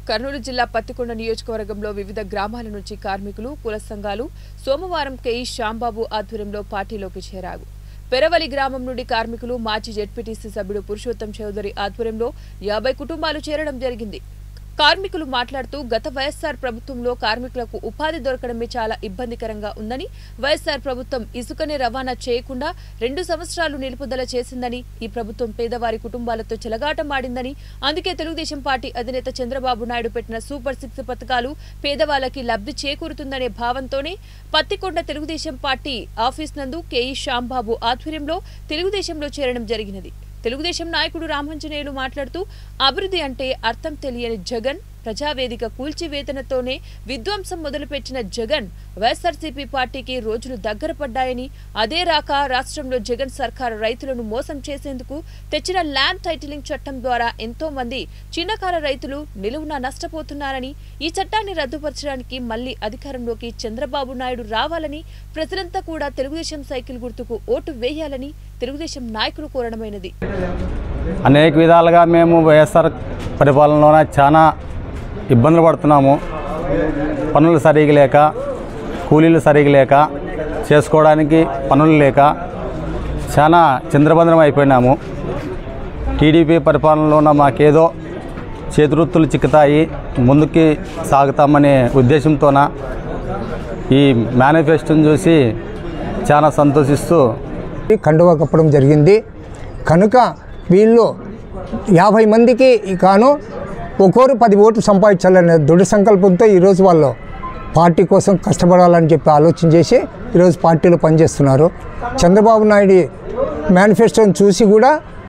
కర్నూలు జిల్లా పత్తికొండ నియోజకవర్గంలో వివిధ గ్రామాల నుంచి కార్మికులు, కుల సంఘాలు సోమవారం కేఈ శ్యాంబాబు ఆధ్వర్యంలో పార్టీలోకి చేరారు. పెరవలి గ్రామం నుండి కార్మికులు మాజీ జెడ్పీటీసీ సభ్యుడు పురుషోత్తం చౌదరి ఆధ్వర్యంలో 50 కుటుంబాలు చేరడం జరిగింది. కార్మికులు మాట్లాడుతూ గత వైఎస్ఆర్ ప్రభుత్వంలో కార్మికులకు ఉపాధి దొరకడమే చాలా ఇబ్బందికరంగా ఉందని, వైఎస్ఆర్ ప్రభుత్వం ఇసుకనే రవాణా చేయకుండా 2 సంవత్సరాలు నిలుపుదల చేసిందని, ఈ ప్రభుత్వం పేదవారి కుటుంబాలతో చెలగాటమాడిందని, అందుకే తెలుగుదేశం పార్టీ అధినేత చంద్రబాబు నాయుడు పెట్టిన సూపర్ 6 పథకాలు పేదవాళ్లకి లబ్ధి చేకూరుతుందనే భావంతోనే పత్తికొండ తెలుగుదేశం పార్టీ ఆఫీస్ నందు కేఈ శ్యాంబాబు ఆధ్వర్యంలో తెలుగుదేశంలో చేరడం జరిగినది. తెలుగుదేశం నాయకుడు రామంజనేయులు మాట్లాడుతూ అభివృద్ధి అంటే అర్థం తెలియని జగన్, ప్రజావేదిక కూల్చివేతనతోనే విధ్వంసం మొదలుపెట్టిన జగన్, వైఎస్ఆర్సీపీ పార్టీకి రోజులు దగ్గర పడ్డాయని, అదే రాక రాష్ట్రంలో జగన్ సర్కారు రైతులను మోసం చేసేందుకు తెచ్చిన ల్యాండ్ టైటిలింగ్ చట్టం ద్వారా ఎంతో మంది చిన్నకారు రైతులు నిలువున నష్టపోతున్నారని, ఈ చట్టాన్ని రద్దుపరచడానికి మళ్లీ అధికారంలోకి చంద్రబాబు నాయుడు రావాలని, ప్రజలంతా కూడా తెలుగుదేశం సైకిల్ గుర్తుకు ఓటు వేయాలని తెలుగుదేశం నాయకులు కోరడమైనది. అనేక విధాలుగా మేము వైఎస్ఆర్ పరిపాలనలోన చాలా ఇబ్బందులు పడుతున్నాము. పనులు సరిగా లేక, కూలీలు సరిగా లేక, చేసుకోవడానికి పనులు లేక చాలా చింద్రబంధనం అయిపోయినాము. టీడీపీ పరిపాలనలోన మాకేదో చేతివృత్తులు చిక్కుతాయి, ముందుకి సాగుతామనే ఉద్దేశంతోన ఈ మేనిఫెస్టోని చూసి చాలా సంతోషిస్తూ కండువా కప్పడం జరిగింది. కనుక వీళ్ళు 50 మందికి కాను ఒక్కొరు 10 ఓట్లు సంపాదించాలనే దృఢ సంకల్పంతో ఈరోజు వాళ్ళు పార్టీ కోసం కష్టపడాలని చెప్పి ఆలోచన చేసి ఈరోజు పార్టీలో పనిచేస్తున్నారు. చంద్రబాబు నాయుడు మేనిఫెస్టోని చూసి కూడా